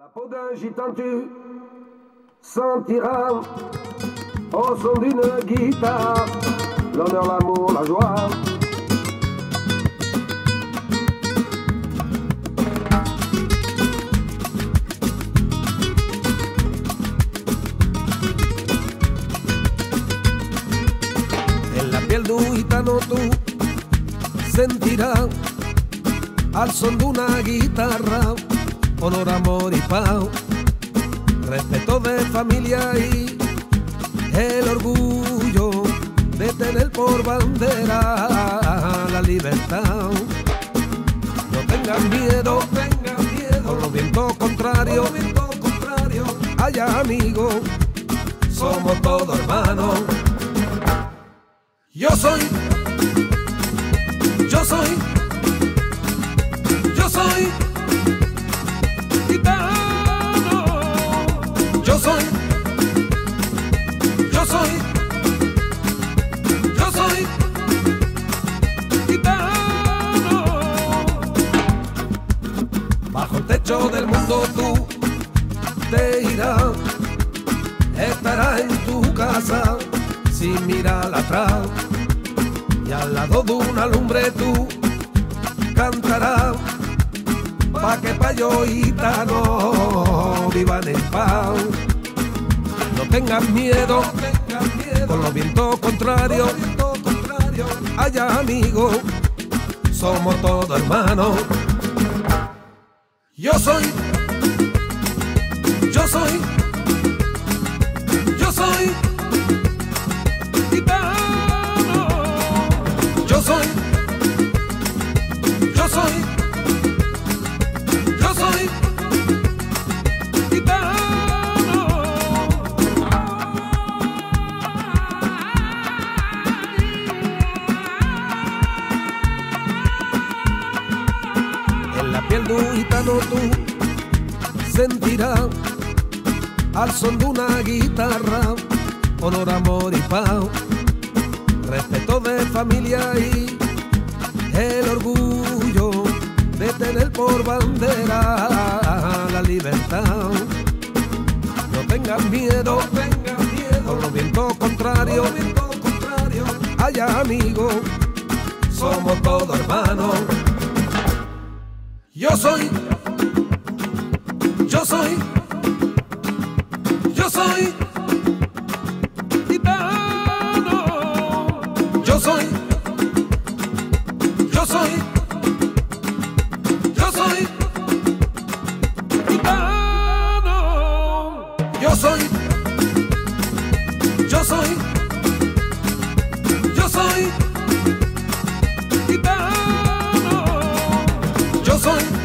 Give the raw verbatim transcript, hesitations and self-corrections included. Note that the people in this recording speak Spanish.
La peau d'un gitan tu sentiras au son d'une guitare l'honneur, l'amour, la joie. En la piel de un gitano tú sentirás al son de una guitarra honor, amor y paz, respeto de familia y el orgullo de tener por bandera la libertad. No tengan miedo, no tengan miedo, por los vientos contrarios, por los vientos contrarios, haya amigos, somos todos hermanos. Yo soy, yo soy, yo soy gitano, yo soy, yo soy, yo soy gitano. Bajo el techo del mundo tú te irás, estarás en tu casa sin mirar atrás, y al lado de una lumbre tú cantarás, pa' que payo gitano vivan en paz. No tengan miedo, no tengan miedo, con los vientos contrarios, contrario, haya amigos, somos todos hermanos. Yo soy, yo soy, yo soy gitano, yo soy, yo soy, yo soy gitano. En la piel de un gitano tú sentirás al son de una guitarra honor, amor y paz, respeto de familia y el orgullo de tener por bandera la libertad. No tengan miedo, no tengan miedo, por los vientos contrarios, contrario, haya amigos, somos todos hermanos. Yo soy, yo soy, yo soy gitano, yo soy, yo soy, yo soy gitano, yo soy, yo soy, yo soy gitano, yo soy.